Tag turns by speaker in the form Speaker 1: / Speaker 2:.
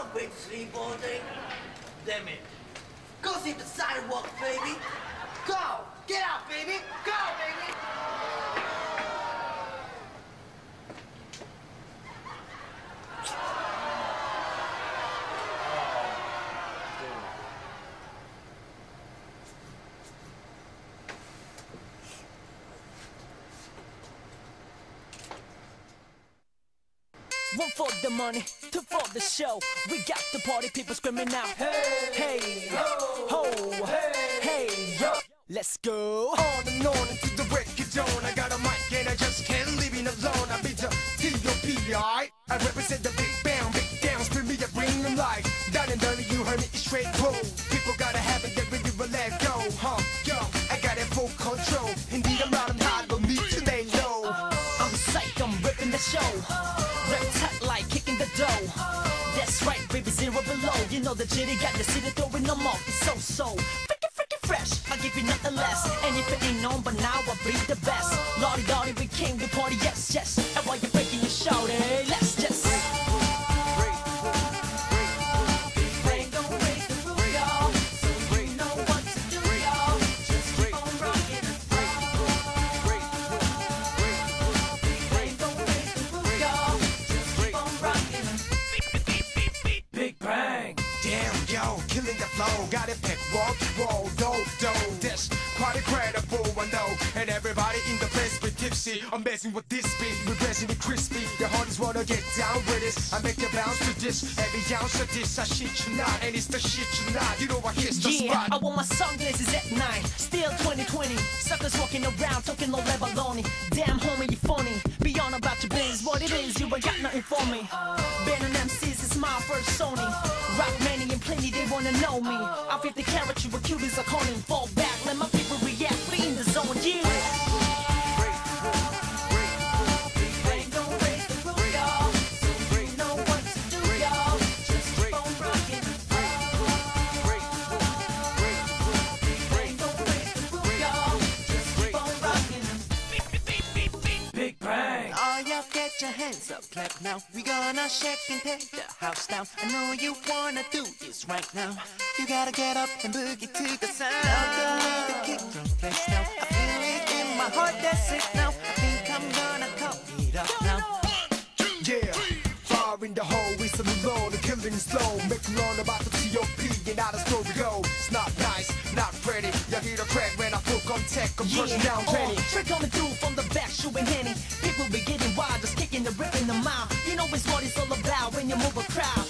Speaker 1: been sleep all day? Damn it. Go see the sidewalk, baby. Go! Get out, baby! Go, baby!
Speaker 2: One for the money, two for the show. We got the party people screaming out, hey, hey, ho, hey, yo. Let's go.
Speaker 3: On and on until the break of dawn. I got a mic and I just can't leave it alone. I be the T.O.P. I represent the big bang, big down, spin me, I bring them life. Down and dirty, you heard me, it's straight bull. People gotta have it, get ready to let go, huh? Yo, I got it full control. Indeed, I'm loud and high, don't need to lay low.
Speaker 2: I'm psyched, I'm ripping the show. Rep tight like kicking the dough. That's right, baby, zero below. You know the jitty got the city throwing them off. It's so freaking fresh. I'll give you nothing less. And if it ain't known, but now I breathe the best. Lordy, Lordy, we came to party, yes, yes. And while you're breaking your shout, hey, let's just
Speaker 3: killing the flow, got it pick, walk, roll, do, this, quite incredible, I know. And everybody in the place be tipsy, amazing with this beat, repressing it crispy. The hardest wanna get down with it. I make you bounce to this, every ounce of this, I shit you not, and it's the shit you not. You know I hit the spot.
Speaker 2: I want my sunglasses at night, still 2020. Suckers walking around talking low level lonely. Damn homie, you funny. Be on about your biz, what it is, you ain't got nothing for me. Ben and MCs is my first Sony. Rock many and plenty, they wanna know me. I'm 50 carat, you a cute as a Conan. Fall back, let my people react, be in the zone, yeah.
Speaker 4: Get your hands up, clap now. We gonna shake and take the house down. I know you wanna do this right now. You gotta get up and boogie to the sound. Now the kick drum place now. I feel it in my heart, that's it now. I think I'm gonna call it up now.
Speaker 3: Yeah, fire in the hole, we still alone, the killing slow. Making on about the T.O.P. and how the story goes. It's not nice, not pretty. You hear the crack when I full contact, I'm pushing down ready.
Speaker 2: Trick coming through from the back, shooting Henny. People be getting wild, just kicking the rip in the mouth. You know it's what it's all about when you move a crowd.